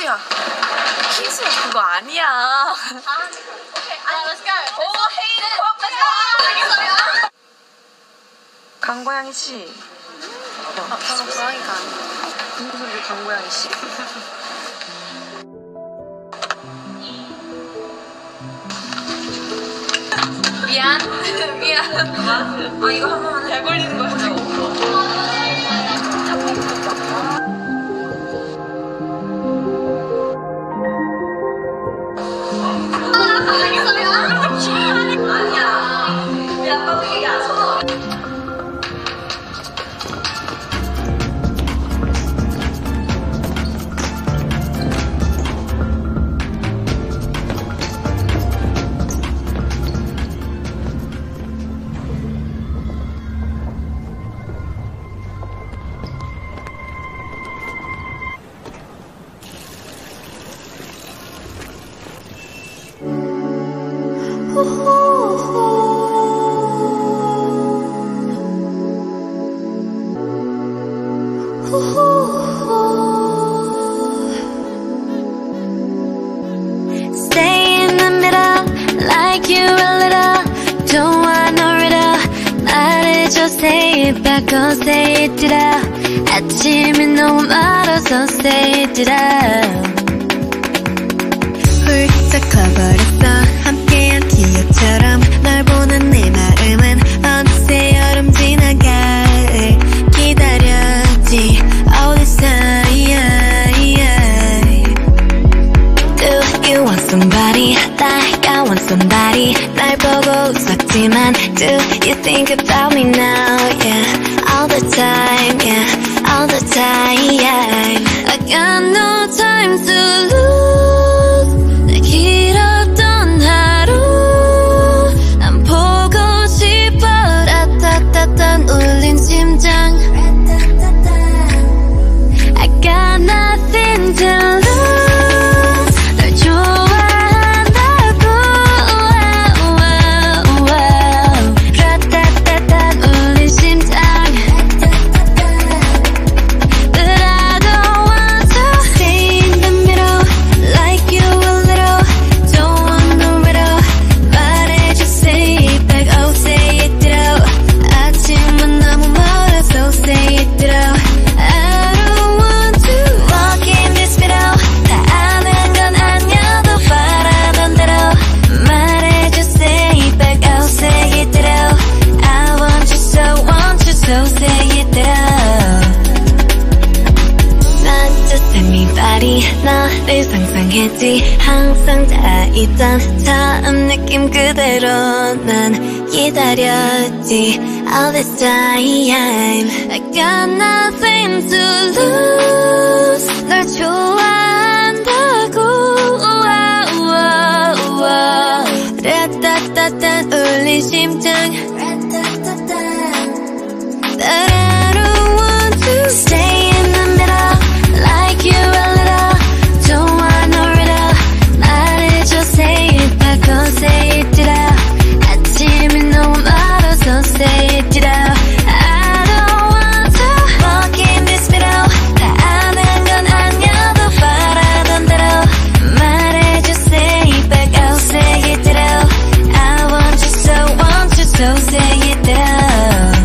키스야. 키스야 그거 아니야. 오케이, let's go. 오 헤이 알겠어요. 강고양이 씨. 저는 고양이가 아니에요. 무슨 소리를 강고양이 씨? 미안. 아 이거 한 번만 잘 걸리는 거죠? Stay in the middle, like you a little. Don't want no riddle. 말해줘, say it back, oh say it out. 아침이 너무 멀어서 say it out. 훌쩍 커버렸어, 함께한 기억처럼. 널 보는 내 마음은 어느새 여름 지나갈 기다렸지 all this time. Do you want somebody like I want somebody? 날 보고 웃었지만 do you think about me now? Yeah, all the time, yeah, all the time. I got no time to lose. 내 길었던 하루 난 보고 싶어. 라따따따 울린 심장. I got nothing to lose. 너를 상상했지 항상 다 있던 처음 느낌 그대로 난 기다렸지 all this time. I got nothing to lose. 널 좋아한다고. 라따따따 울린 심장. But I don't want to stay in the middle like you a little. Don't want no riddle. 말해줘, say it back, oh say it out. 아침이 너무 멀어서 say it out. I don't want to walk in this middle. 다 아는 건 아니어도 바라던 대로 말해줘, say it back, oh say it out. I want you so say it out.